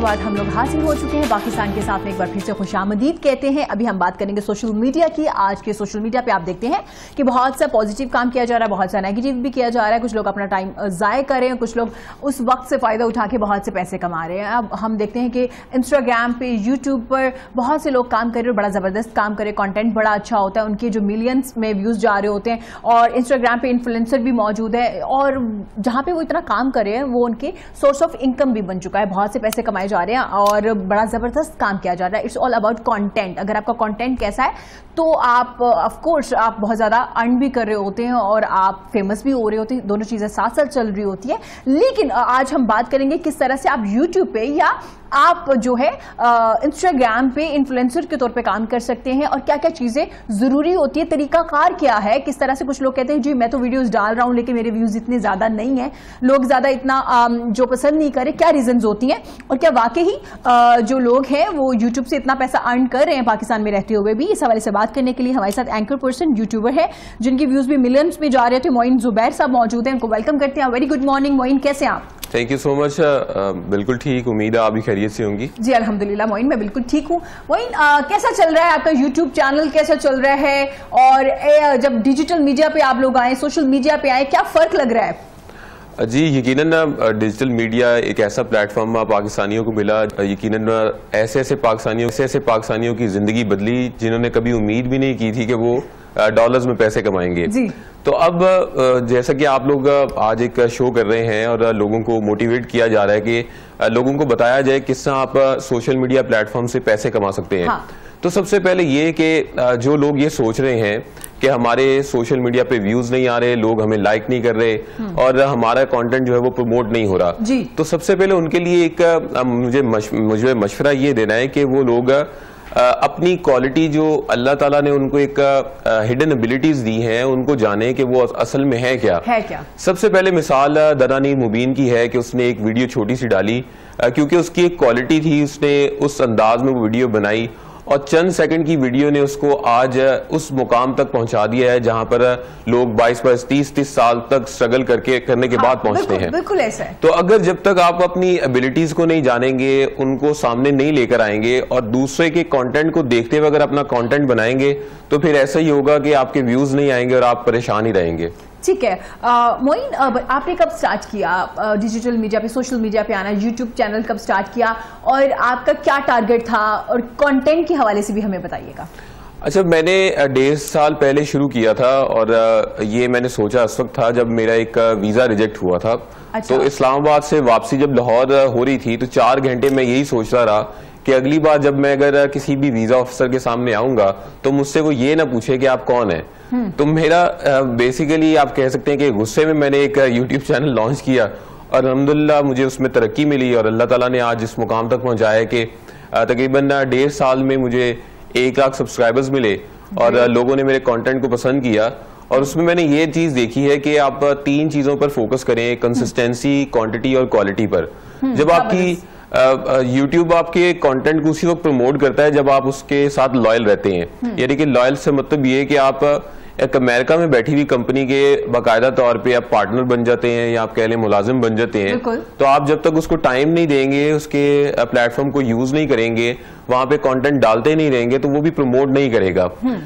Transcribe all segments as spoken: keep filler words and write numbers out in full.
बाद हम लोग हाजिर हो चुके हैं पाकिस्तान के साथ में एक बार फिर से खुशामदीद कहते हैं। अभी हम बात करेंगे सोशल मीडिया की। आज के सोशल मीडिया पे आप देखते हैं कि बहुत सा पॉजिटिव काम किया जा रहा है, बहुत सा नेगेटिव भी किया जा रहा है। कुछ लोग अपना टाइम ज़ाय कर रहे हैं, कुछ लोग उस वक्त से फ़ायदा उठा के बहुत से पैसे कमा रहे हैं। अब हम देखते हैं कि इंस्टाग्राम पे, यूट्यूब पर बहुत से लोग काम कर रहे हैं, बड़ा ज़बरदस्त काम कर रहे हैं, कॉन्टेंट बड़ा अच्छा होता है, उनके जो मिलियंस में व्यूज़ जा रहे होते हैं। और इंस्टाग्राम पे इन्फ्लुएंसर भी मौजूद है और जहाँ पे वो इतना काम कर रहे हैं वो उनके सोर्स ऑफ इनकम भी बन चुका है, बहुत से पैसे कमाए जा रहे हैं और बड़ा जबरदस्त काम किया जा रहा है। It's all about content. अगर आपका कंटेंट कैसा है तो आप ऑफ कोर्स आप बहुत ज्यादा अर्न भी कर रहे होते हैं और आप फेमस भी हो रहे होते हैं, दोनों चीजें साथ साथ चल रही होती है। लेकिन आज हम बात करेंगे किस तरह से आप यूट्यूब पे या आप जो है इंस्टाग्राम पे इन्फ्लुएंसर के तौर पे काम कर सकते हैं और क्या क्या चीजें जरूरी होती है, तरीकाकार क्या है, किस तरह से। कुछ लोग कहते हैं जी मैं तो वीडियोस डाल रहा हूं लेकिन मेरे व्यूज इतने ज्यादा नहीं है, लोग ज्यादा इतना जो पसंद नहीं करे, क्या रीजंस होती हैं और क्या वाकई ही जो लोग हैं वो यूट्यूब से इतना पैसा अर्न कर रहे हैं पाकिस्तान में रहते हुए भी। इस हवाले से बात करने के लिए हमारे साथ एंकर पर्सन यूट्यूबर है जिनके व्यूज भी मिलियंस में जा रहे थे, मोइन जुबैर साहब मौजूद हैं, उनको वेलकम करते हैं। वेरी गुड मॉर्निंग मोइन, कैसे हैं आप? Thank you so much. बिल्कुल ठीक, उम्मीद है आप भी खैरियत से होंगी। जी अल्हम्दुलिल्लाह मोइन, मैं बिल्कुल ठीक हूँ। मोइन कैसा चल रहा है आपका यूट्यूब चैनल, कैसा चल रहा है और ए, जब डिजिटल मीडिया पे आप लोग आए, सोशल मीडिया पे आए, क्या फर्क लग रहा है? जी यकीनन डिजिटल मीडिया एक ऐसा प्लेटफॉर्म पाकिस्तानियों को मिला, यकीनन ऐसे ऐसे पाकिस्तानियों ऐसे ऐसे पाकिस्तानियों की जिंदगी बदली जिन्होंने कभी उम्मीद भी नहीं की थी कि वो डॉलर्स में पैसे कमाएंगे। जी। तो अब जैसा कि आप लोग आज एक शो कर रहे हैं और लोगों को मोटिवेट किया जा रहा है कि लोगों को बताया जाए किस तरह आप सोशल मीडिया प्लेटफॉर्म से पैसे कमा सकते हैं। हाँ। तो सबसे पहले ये कि जो लोग ये सोच रहे हैं कि हमारे सोशल मीडिया पे व्यूज नहीं आ रहे, लोग हमें लाइक नहीं कर रहे और हमारा कंटेंट जो है वो प्रमोट नहीं हो रहा, जी। तो सबसे पहले उनके लिए एक मुझे मश, मुझे मशवरा ये देना है कि वो लोग अपनी क्वालिटी जो अल्लाह ताला ने उनको एक हिडन एबिलिटीज दी हैं उनको जाने कि वो असल में है क्या है क्या। सबसे पहले मिसाल दरानी मुबीन की है कि उसने एक वीडियो छोटी सी डाली क्योंकि उसकी एक क्वालिटी थी, उसने उस अंदाज में वो वीडियो बनाई और चंद सेकंड की वीडियो ने उसको आज उस मुकाम तक पहुंचा दिया है जहां पर लोग बाईस बाईस तीस तीस साल तक स्ट्रगल करके करने के हाँ, बाद पहुंचते हैं। बिल्कुल ऐसा है। तो अगर जब तक आप अपनी एबिलिटीज को नहीं जानेंगे, उनको सामने नहीं लेकर आएंगे और दूसरे के कंटेंट को देखते हुए अगर अपना कंटेंट बनाएंगे तो फिर ऐसा ही होगा कि आपके व्यूज नहीं आएंगे और आप परेशान ही रहेंगे। ठीक है मोइन, आपने कब स्टार्ट किया डिजिटल मीडिया पे, सोशल मीडिया पे आना, यूट्यूब चैनल कब स्टार्ट किया और आपका क्या टारगेट था और कंटेंट के हवाले से भी हमें बताइएगा। अच्छा, मैंने डेढ़ साल पहले शुरू किया था और ये मैंने सोचा उस वक्त था जब मेरा एक वीज़ा रिजेक्ट हुआ था। अच्छा। तो इस्लामाबाद से वापसी जब लाहौर हो रही थी तो चार घंटे में यही सोचता रहा कि अगली बार जब मैं अगर किसी भी वीजा ऑफिसर के सामने आऊंगा तो मुझसे वो ये ना पूछे कि आप कौन है। तो मेरा बेसिकली आप कह सकते हैं कि गुस्से में मैंने एक यूट्यूब चैनल लॉन्च किया और अल्हम्दुलिल्लाह मुझे उसमें तरक्की मिली और अल्लाह ताला ने आज इस मुकाम तक पहुंचाया कि तकरीबन डेढ़ साल में मुझे एक लाख सब्सक्राइबर्स मिले और लोगों ने मेरे कंटेंट को पसंद किया। और उसमें मैंने ये चीज देखी है कि आप तीन चीजों पर फोकस करें, कंसिस्टेंसी, क्वांटिटी और क्वालिटी पर। जब आपकी यूट्यूब आपके कंटेंट को उसी वक्त प्रमोट करता है जब आप उसके साथ लॉयल रहते हैं। यानी कि लॉयल से मतलब ये कि आप एक अमेरिका में बैठी हुई कंपनी के बाकायदा तौर पे आप पार्टनर बन जाते हैं या आप कह लें मुलाजिम बन जाते हैं। तो आप जब तक उसको टाइम नहीं देंगे, उसके प्लेटफॉर्म को यूज नहीं करेंगे, वहां पे कंटेंट डालते नहीं रहेंगे तो वो भी प्रमोट नहीं करेगा।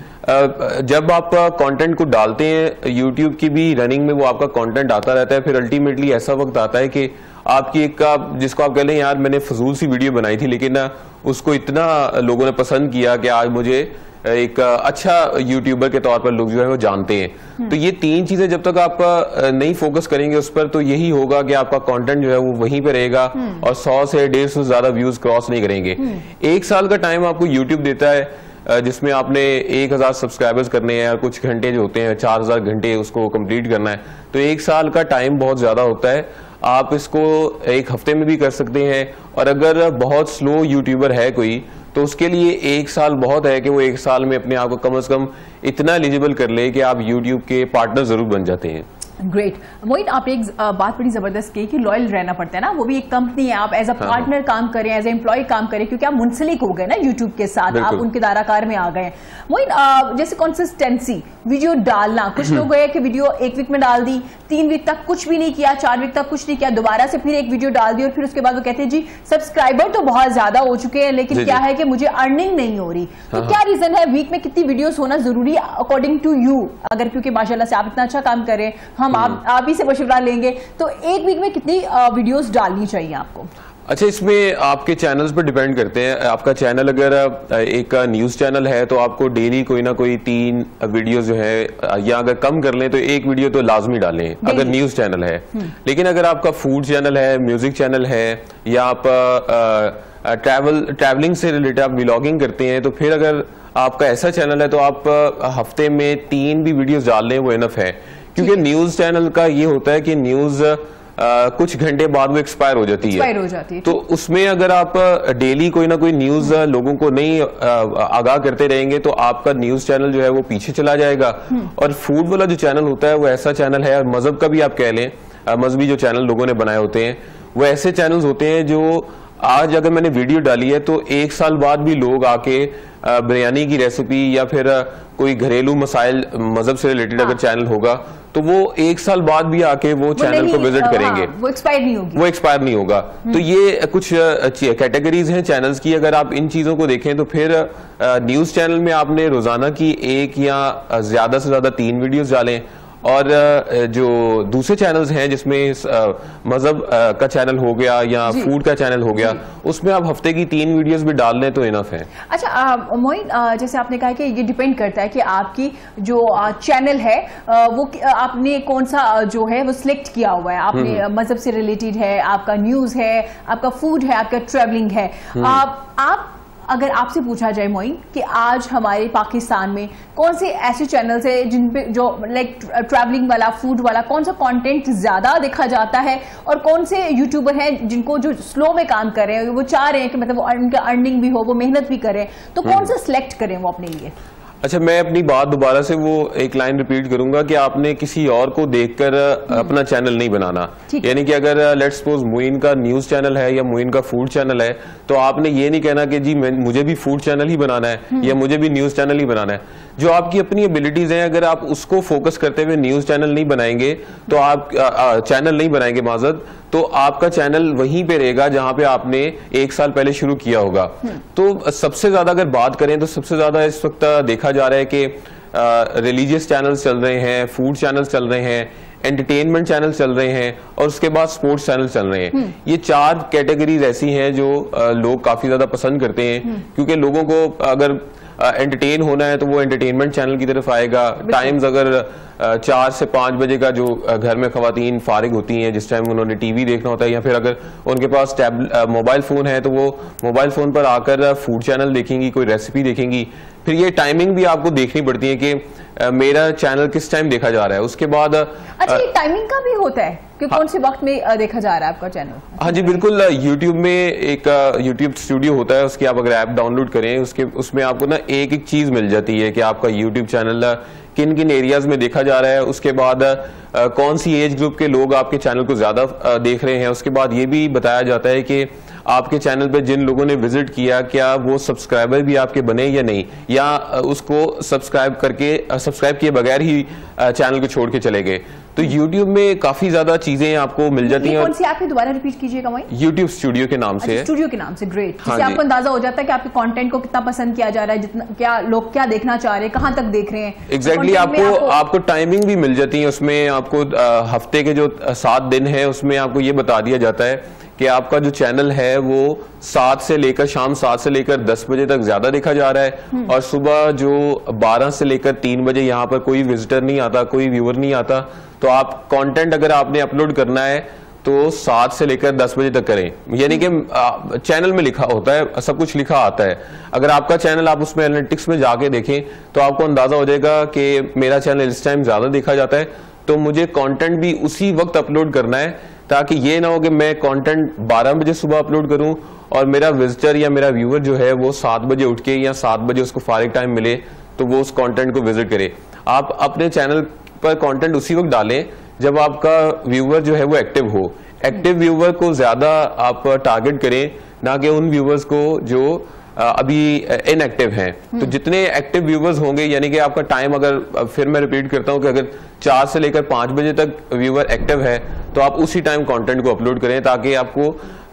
जब आप कंटेंट को डालते हैं, यूट्यूब की भी रनिंग में वो आपका कंटेंट आता रहता है, फिर अल्टीमेटली ऐसा वक्त आता है कि आपकी एक जिसको आप कह लें यार मैंने फजूल सी वीडियो बनाई थी लेकिन उसको इतना लोगों ने पसंद किया कि आज मुझे एक अच्छा यूट्यूबर के तौर पर लोग जो है वो जानते हैं। तो ये तीन चीजें जब तक आप नहीं फोकस करेंगे उस पर तो यही होगा कि आपका कंटेंट जो है वो वहीं पे रहेगा और सौ से डेढ़ सौ ज्यादा व्यूज क्रॉस नहीं करेंगे। एक साल का टाइम आपको यूट्यूब देता है जिसमें आपने एक हजार सब्सक्राइबर्स करने हैं, कुछ घंटे जो होते हैं चार हजार घंटे उसको कंप्लीट करना है। तो एक साल का टाइम बहुत ज्यादा होता है, आप इसको एक हफ्ते में भी कर सकते हैं और अगर बहुत स्लो यूट्यूबर है कोई तो उसके लिए एक साल बहुत है कि वो एक साल में अपने आप को कम से कम इतना एलिजिबल कर ले कि आप यूट्यूब के पार्टनर जरूर बन जाते हैं। ग्रेट। मोइन, आप एक बात बड़ी जबरदस्त की कि लॉयल रहना पड़ता है ना, वो भी एक कंपनी है, आप एज अ पार्टनर काम करें, एज ए एम्प्लॉय काम करें, क्योंकि आप मुंसलिक हो गए ना यूट्यूब के साथ, आप उनके दायराकार में आ गए। मोइन, जैसे कंसिस्टेंसी वीडियो डालना, कुछ लोग गए कि वीडियो एक वीक में डाल दी, तीन वीक तक कुछ भी नहीं किया, चार वीक तक कुछ नहीं किया, दोबारा से फिर एक वीडियो डाल दी और फिर उसके बाद वो कहते हैं जी सब्सक्राइबर तो बहुत ज्यादा हो चुके हैं लेकिन क्या है कि मुझे अर्निंग नहीं हो रही। तो क्या रीजन है, वीक में कितनी वीडियोस होना जरूरी अकॉर्डिंग टू यू? अगर क्योंकि माशाल्लाह से आप इतना अच्छा काम कर रहे हैं, हम आप आप ही से मशवरा लेंगे, तो एक वीक में कितनी वीडियोस डालनी चाहिए आपको? अच्छा, इसमें आपके चैनल्स पर डिपेंड करते हैं। आपका चैनल अगर एक न्यूज़ चैनल है तो आपको डेली कोई ना कोई तीन वीडियो जो है, या अगर कम कर लें तो एक वीडियो तो लाजमी डालें अगर न्यूज़ चैनल है। लेकिन अगर आपका फूड चैनल है, म्यूजिक चैनल है, या आप ट्रैवल ट्रैवलिंग से रिलेटेड आप व्लॉगिंग करते हैं, तो फिर अगर आपका ऐसा चैनल है तो आप हफ्ते में तीन भी वीडियोस डाल लें वो इनफ है। क्योंकि न्यूज़ चैनल का ये होता है कि न्यूज़ Uh, कुछ घंटे बाद वो एक्सपायर हो जाती है, हो जाती है। तो उसमें अगर आप डेली कोई ना कोई न्यूज लोगों को नहीं आगाह करते रहेंगे तो आपका न्यूज चैनल जो है वो पीछे चला जाएगा। और फूड वाला जो चैनल होता है वो ऐसा चैनल है, और मजहब का भी आप कह लें, मजहबी जो चैनल लोगों ने बनाए होते हैं वो ऐसे चैनल्स होते हैं जो आज अगर मैंने वीडियो डाली है तो एक साल बाद भी लोग आके बिरयानी की रेसिपी या फिर कोई घरेलू मसाइल मजहब से रिलेटेड अगर चैनल होगा तो वो एक साल बाद भी आके वो, वो चैनल को विजिट करेंगे। हाँ, वो एक्सपायर नहीं होगी, वो एक्सपायर नहीं होगा। तो ये कुछ कैटेगरीज हैं चैनल्स की। अगर आप इन चीजों को देखें तो फिर न्यूज चैनल में आपने रोजाना की एक या ज्यादा से ज्यादा तीन वीडियोस डालें, और जो दूसरे चैनल्स हैं जिसमें मजहब का चैनल हो गया या फूड का चैनल हो गया, उसमें आप हफ्ते की तीन वीडियोस भी डाल लें तो इनफ है। अच्छा मोइन, जैसे आपने कहा कि ये डिपेंड करता है कि आपकी जो चैनल है वो आपने कौन सा जो है वो सिलेक्ट किया हुआ है, आपने मजहब से रिलेटेड है, आपका न्यूज है, आपका फूड है, आपका ट्रेवलिंग है। आप, आप अगर आपसे पूछा जाए मोइन कि आज हमारे पाकिस्तान में कौन से ऐसे चैनल्स है जिन पे जो लाइक ट्रैवलिंग वाला, फूड वाला, कौन सा कंटेंट ज्यादा देखा जाता है, और कौन से यूट्यूबर हैं जिनको जो स्लो में काम कर रहे हैं, वो चाह रहे हैं कि मतलब उनका अर्निंग भी हो, वो मेहनत भी करें, तो कौन सा सिलेक्ट करें वो अपने लिए? अच्छा, मैं अपनी बात दोबारा से वो एक लाइन रिपीट करूंगा कि आपने किसी और को देखकर अपना चैनल नहीं बनाना। यानी कि अगर लेट्स सपोज मोइन का न्यूज चैनल है या मोइन का फूड चैनल है तो आपने ये नहीं कहना कि जी मुझे भी फूड चैनल ही बनाना है या मुझे भी न्यूज चैनल ही बनाना है। जो आपकी अपनी एबिलिटीज हैं, अगर आप उसको फोकस करते हुए न्यूज चैनल नहीं बनाएंगे तो आप चैनल नहीं बनाएंगे माजद, तो आपका चैनल वहीं पे रहेगा जहां पे आपने एक साल पहले शुरू किया होगा। तो सबसे ज्यादा अगर बात करें तो सबसे ज्यादा इस वक्त देखा जा रहा है कि रिलीजियस चैनल्स चल रहे हैं, फूड चैनल्स चल रहे हैं, एंटरटेनमेंट चैनल चल रहे हैं, और उसके बाद स्पोर्ट्स चैनल चल रहे हैं। ये चार कैटेगरीज ऐसी हैं जो लोग काफी ज्यादा पसंद करते हैं, क्योंकि लोगों को अगर एंटरटेन uh, होना है तो वो एंटरटेनमेंट चैनल की तरफ आएगा। टाइम्स अगर uh, चार से पाँच बजे का जो uh, घर में खवातीन फारिग होती हैं, जिस टाइम उन्होंने टीवी देखना होता है, या फिर अगर उनके पास टैब मोबाइल फ़ोन है तो वो मोबाइल फ़ोन पर आकर फूड चैनल देखेंगी, कोई रेसिपी देखेंगी। फिर ये टाइमिंग भी आपको देखनी पड़ती है कि uh, मेरा चैनल किस टाइम देखा जा रहा है। उसके बाद अच्छा, ये टाइमिंग का भी होता है कि कौन से वक्त में देखा जा रहा है आपका चैनल? हाँ जी बिल्कुल, यूट्यूब में एक यूट्यूब स्टूडियो होता है, उसकी आप अगर ऐप डाउनलोड करें उसके उसमें आपको ना एक एक चीज मिल जाती है कि आपका यूट्यूब चैनल किन किन एरियाज में देखा जा रहा है, उसके बाद आ, कौन सी एज ग्रुप के लोग आपके चैनल को ज्यादा देख रहे हैं। उसके बाद ये भी बताया जाता है कि आपके चैनल पे जिन लोगों ने विजिट किया क्या वो सब्सक्राइबर भी आपके बने या नहीं, या उसको सब्सक्राइब करके सब्सक्राइब किए बगैर ही चैनल को छोड़ के चले गए। तो YouTube में काफी ज्यादा चीजें आपको मिल जाती हैं। कौन सी ऐप है, दोबारा रिपीट कीजिएगा भाई? YouTube स्टूडियो के नाम से है। स्टूडियो के नाम से, ग्रेट। जिससे आपको अंदाजा हो जाता है कि आपके कंटेंट को कितना पसंद किया जा रहा है, जितना क्या लोग क्या देखना चाह रहे हैं, कहां तक देख रहे हैं। एग्जैक्टली exactly, आपको, आपको आपको टाइमिंग भी मिल जाती है उसमें। आपको हफ्ते के जो सात दिन है उसमें आपको ये बता दिया जाता है कि आपका जो चैनल है वो सात से लेकर शाम सात से लेकर दस बजे तक ज्यादा देखा जा रहा है, और सुबह जो बारह से लेकर तीन बजे यहाँ पर कोई विजिटर नहीं आता, कोई व्यूअर नहीं आता। तो आप कंटेंट अगर आपने अपलोड करना है तो सात से लेकर दस बजे तक करें। यानी कि चैनल में लिखा होता है, सब कुछ लिखा आता है। अगर आपका चैनल आप उसमें एनालिटिक्स में जाके देखें तो आपको अंदाजा हो जाएगा कि मेरा चैनल इस टाइम ज्यादा देखा जाता है, तो मुझे कंटेंट भी उसी वक्त अपलोड करना है, ताकि ये ना हो कि मैं कंटेंट बारह बजे सुबह अपलोड करूं और मेरा विजिटर या मेरा व्यूअर जो है वो सात बजे उठ के या सात बजे उसको फारिग टाइम मिले तो वो उस कंटेंट को विजिट करे। आप अपने चैनल पर कंटेंट उसी वक्त डालें जब आपका व्यूअर जो है वो एक्टिव हो। एक्टिव व्यूअर को ज्यादा आप टारगेट करें, ना कि उन व्यूअर्स को जो अभी इनएक्टिव हैं। तो जितने एक्टिव व्यूवर्स होंगे, यानी कि आपका टाइम, अगर फिर मैं रिपीट करता हूं कि अगर चार से लेकर पांच बजे तक व्यूअर एक्टिव है तो आप उसी टाइम कंटेंट को अपलोड करें ताकि आपको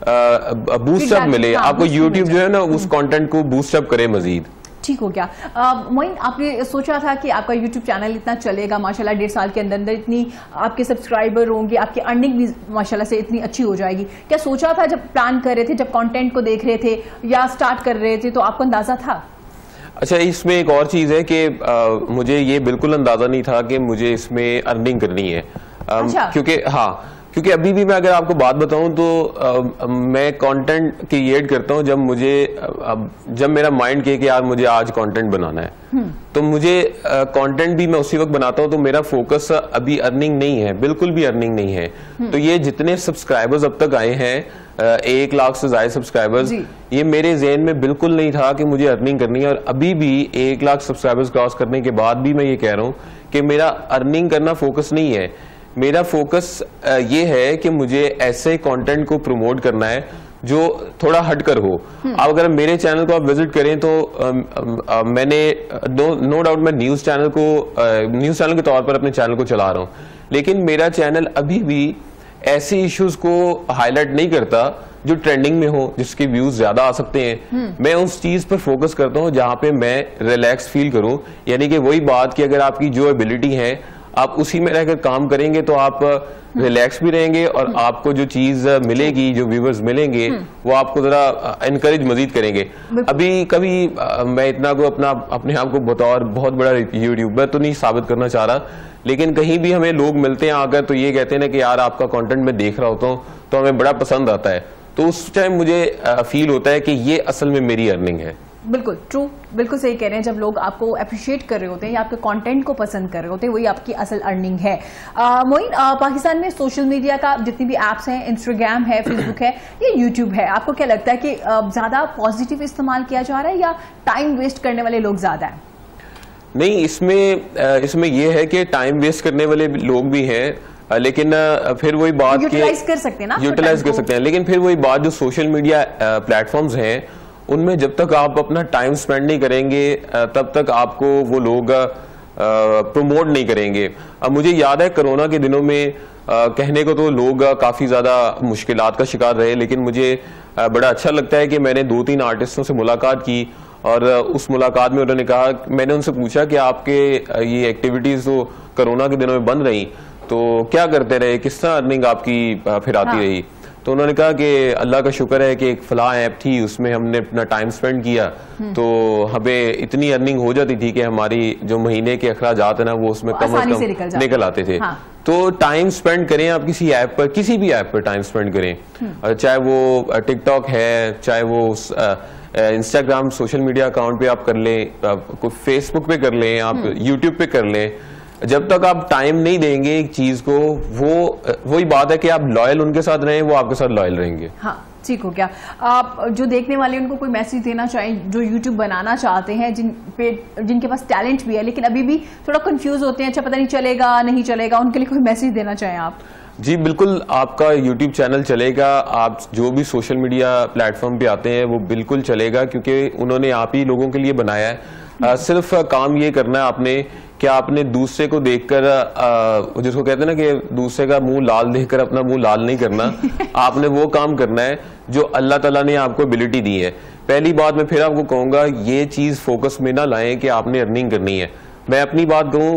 बूस्ट अप मिले। हाँ, आपको यूट्यूब जो है ना उस कंटेंट को बूस्ट अप करे मजीद। ठीक हो गया। मोइन, आपने सोचा था कि आपका यूट्यूब चैनल इतना चलेगा, माशाल्लाह डेढ़ साल के अंदर अंदर इतनी आपके सब्सक्राइबर होंगे, आपकी अर्निंग भी माशाल्लाह से इतनी अच्छी हो जाएगी? क्या सोचा था जब प्लान कर रहे थे, जब कंटेंट को देख रहे थे या स्टार्ट कर रहे थे, तो आपको अंदाजा था? अच्छा, इसमें एक और चीज है कि मुझे ये बिल्कुल अंदाजा नहीं था कि मुझे इसमें अर्निंग करनी है। अच्छा। क्योंकि हाँ क्योंकि अभी भी मैं अगर आपको बात बताऊं तो आ, मैं कंटेंट क्रिएट करता हूं जब मुझे आ, जब मेरा माइंड कहे कि यार मुझे आज कंटेंट बनाना है, तो मुझे कंटेंट भी मैं उसी वक्त बनाता हूं। तो मेरा फोकस अभी अर्निंग नहीं है, बिल्कुल भी अर्निंग नहीं है। तो ये जितने सब्सक्राइबर्स अब तक आए हैं, एक लाख से ज्यादा सब्सक्राइबर्स, ये मेरे ज़हन में बिल्कुल नहीं था कि मुझे अर्निंग करनी है। और अभी भी एक लाख सब्सक्राइबर्स क्रॉस करने के बाद भी मैं ये कह रहा हूँ कि मेरा अर्निंग करना फोकस नहीं है। मेरा फोकस ये है कि मुझे ऐसे कंटेंट को प्रमोट करना है जो थोड़ा हटकर हो। अब अगर मेरे चैनल को आप विजिट करें तो आ, आ, मैंने नो, नो डाउट मैं न्यूज चैनल को न्यूज चैनल के तौर पर अपने चैनल को चला रहा हूं, लेकिन मेरा चैनल अभी भी ऐसे इश्यूज को हाईलाइट नहीं करता जो ट्रेंडिंग में हो, जिसके व्यूज ज्यादा आ सकते हैं। मैं उस चीज पर फोकस करता हूं जहां पे मैं रिलैक्स फील करूं, यानी कि वही बात कि अगर आपकी जो एबिलिटी है आप उसी में रहकर काम करेंगे तो आप रिलैक्स भी रहेंगे और आपको जो चीज मिलेगी, जो व्यूवर्स मिलेंगे, वो आपको जरा इनकरेज मजीद करेंगे। अभी कभी मैं इतना को अपना अपने आप को बतौर बहुत बड़ा यूट्यूबर तो नहीं साबित करना चाह रहा, लेकिन कहीं भी हमें लोग मिलते हैं आकर तो ये कहते हैं ना कि यार आपका कंटेंट मैं देख रहा होता हूँ तो हमें बड़ा पसंद आता है। तो उस टाइम मुझे फील होता है कि ये असल में मेरी अर्निंग है। बिल्कुल ट्रू, बिल्कुल सही कह रहे हैं। जब लोग आपको अप्रिशिएट कर रहे होते हैं या आपके कंटेंट को पसंद कर रहे होते हैं, वही आपकी असल अर्निंग है। मोइन, पाकिस्तान में सोशल मीडिया का जितनी भी एप्स हैं, इंस्टाग्राम है, फेसबुक है, ये यूट्यूब है, आपको क्या लगता है कि ज्यादा पॉजिटिव इस्तेमाल किया जा रहा है या टाइम वेस्ट करने वाले लोग ज्यादा है? नहीं, इसमें इसमें यह है कि टाइम वेस्ट करने वाले लोग भी हैं, लेकिन फिर वही बात यूटिलाइज कर सकते हैं ना, यूटिलाइज कर सकते हैं, लेकिन फिर वही बात जो सोशल मीडिया प्लेटफॉर्म्स हैं उनमें जब तक आप अपना टाइम स्पेंड नहीं करेंगे तब तक आपको वो लोग प्रमोट नहीं करेंगे। अब मुझे याद है कोरोना के दिनों में आ, कहने को तो लोग काफी ज्यादा मुश्किलात का शिकार रहे, लेकिन मुझे आ, बड़ा अच्छा लगता है कि मैंने दो तीन आर्टिस्टों से मुलाकात की और उस मुलाकात में उन्होंने कहा, मैंने उनसे पूछा कि आपके ये एक्टिविटीज तो कोरोना के दिनों में बंद रही तो क्या करते रहे, किस तरह अर्निंग आपकी फिर आती हाँ। रही? तो उन्होंने कहा कि अल्लाह का शुक्र है कि एक फला ऐप थी, उसमें हमने अपना टाइम स्पेंड किया तो हमें इतनी अर्निंग हो जाती थी कि हमारी जो महीने के अखराजात है ना वो उसमें कम अज कम निकल आते थे। हाँ। तो टाइम स्पेंड करें आप किसी ऐप पर, किसी भी ऐप पर टाइम स्पेंड करें, चाहे वो टिकटॉक है, चाहे वो इंस्टाग्राम सोशल मीडिया अकाउंट पे आप कर लें, फेसबुक पे कर लें, आप यूट्यूब पे कर लें। जब तक आप टाइम नहीं देंगे एक चीज को, वो वही बात है कि आप लॉयल उनके साथ रहें, वो आपके साथ लॉयल रहेंगे। हाँ, ठीक हो गया। आप जो देखने वाले उनको कोई मैसेज देना चाहें, जो यूट्यूब बनाना चाहते हैं, जिन पे जिनके पास टैलेंट भी है लेकिन अभी भी थोड़ा कंफ्यूज होते हैं, अच्छा पता नहीं चलेगा नहीं चलेगा, उनके लिए कोई मैसेज देना चाहें आप? जी बिल्कुल, आपका यूट्यूब चैनल चलेगा, आप जो भी सोशल मीडिया प्लेटफॉर्म पे आते हैं वो बिल्कुल चलेगा, क्योंकि उन्होंने आप ही लोगों के लिए बनाया है। आ, सिर्फ काम ये करना है आपने कि आपने दूसरे को देखकर, जिसको कहते हैं ना कि दूसरे का मुंह लाल देखकर अपना मुंह लाल नहीं करना। आपने वो काम करना है जो अल्लाह ताला ने आपको एबिलिटी दी है। पहली बात मैं फिर आपको कहूंगा, ये चीज फोकस में ना लाएं कि आपने अर्निंग करनी है। मैं अपनी बात कहूं,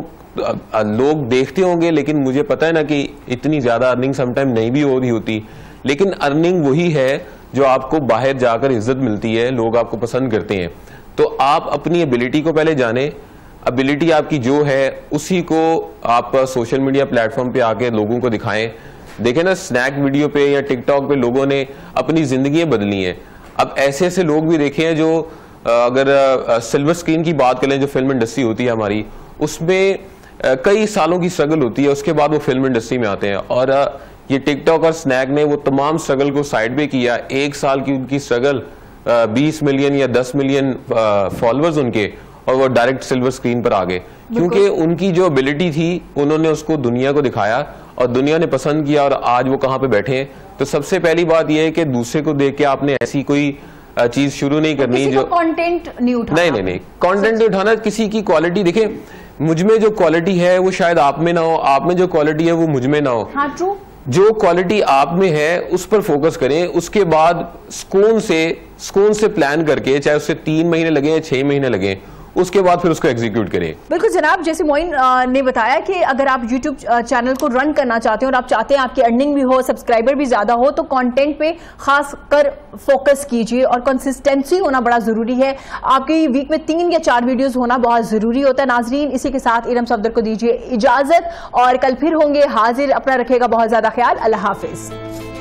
लोग देखते होंगे लेकिन मुझे पता है ना कि इतनी ज्यादा अर्निंग समटाइम नहीं भी हो रही होती, लेकिन अर्निंग वही है जो आपको बाहर जाकर इज्जत मिलती है, लोग आपको पसंद करते हैं। तो आप अपनी एबिलिटी को पहले जाने, एबिलिटी आपकी जो है उसी को आप सोशल मीडिया प्लेटफॉर्म पे आके लोगों को दिखाएं। देखें ना, स्नैक वीडियो पे या टिकटॉक पे लोगों ने अपनी जिंदगियां बदली हैं। अब ऐसे ऐसे लोग भी देखे हैं जो, अगर सिल्वर स्क्रीन की बात करें, जो फिल्म इंडस्ट्री होती है हमारी, उसमें कई सालों की स्ट्रगल होती है, उसके बाद वो फिल्म इंडस्ट्री में आते हैं। और ये टिकटॉक और स्नैक ने वो तमाम स्ट्रगल को साइड पे किया। एक साल की उनकी स्ट्रगल, बीस मिलियन या दस मिलियन फॉलोअर्स उनके, और वो डायरेक्ट सिल्वर स्क्रीन पर आ गए, क्योंकि उनकी जो एबिलिटी थी उन्होंने उसको दुनिया को दिखाया और दुनिया ने पसंद किया और आज वो कहाँ पे बैठे हैं। तो सबसे पहली बात यह है कि दूसरे को देख के आपने ऐसी कोई चीज शुरू नहीं करनी जो कंटेंट नहीं उठाना। नहीं नहीं नहीं कंटेंट नहीं उठाना। किसी की क्वालिटी देखे, मुझ में जो क्वालिटी है वो शायद आप में ना हो, आप में जो क्वालिटी है वो मुझ में ना हो। हाँ, ट्रू। जो क्वालिटी आप में है उस पर फोकस करें, उसके बाद सुकून से सुकून से प्लान करके, चाहे उससे तीन महीने लगे या छह महीने लगे, उसके बाद फिर उसको एग्जीक्यूट करें। बिल्कुल जनाब, जैसे मोइन ने बताया कि अगर आप यूट्यूब चैनल को रन करना चाहते हैं और आप चाहते हैं आपकी अर्निंग भी हो, सब्सक्राइबर भी ज्यादा हो, तो कंटेंट पे खास कर फोकस कीजिए और कंसिस्टेंसी होना बड़ा जरूरी है। आपकी वीक में तीन या चार वीडियोस होना बहुत जरूरी होता है। नाजरीन, इसी के साथ इरम सफदर को दीजिए इजाजत और कल फिर होंगे हाजिर। अपना रखेगा बहुत ज्यादा ख्याल। अल्लाह हाफिज।